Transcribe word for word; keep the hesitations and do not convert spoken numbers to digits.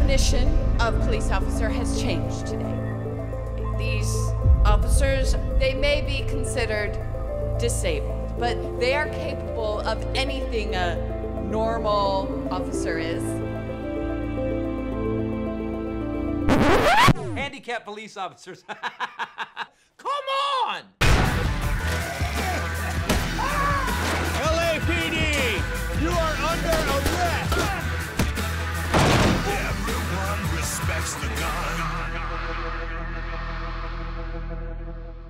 definition of police officer has changed today. These officers, they may be considered disabled, but they are capable of anything a normal officer is. Handicapped police officers. Come on! L A P D, you are under arrest! Everyone respects the gun.